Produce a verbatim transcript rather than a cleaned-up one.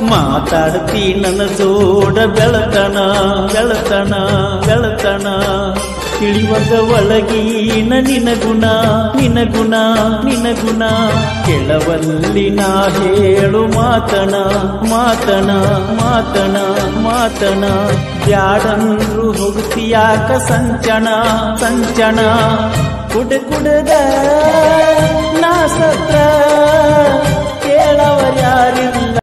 ಮಾತಾಡ್ತಿ ನನ್ನ ಜೋಡ ಬೆಳತನ ಬೆಳತನ ಬೆಳತನ ತಿಳಿವಂಗ ಒಳಗಿನ ನಿನ ಗುಣ ನಿನ ಗುಣ ನಿನ ಗುಣ ಕೆಳವಲ್ಲಿ ನಾ ಹೇಳು ಮಾತನ ಮಾತನ ಮಾತನ ಮಾತನ ಬ್ಯಾಡಂದ್ರು ಹೋಗ್ತಿಯಾಕ ಸಂಚಣ ಸಂಚಣ ಕುಡ ಕುಡದ ನಾ ಸತ್ರ ಕೇಳವರ್ಯಾರಿಲ್ಲ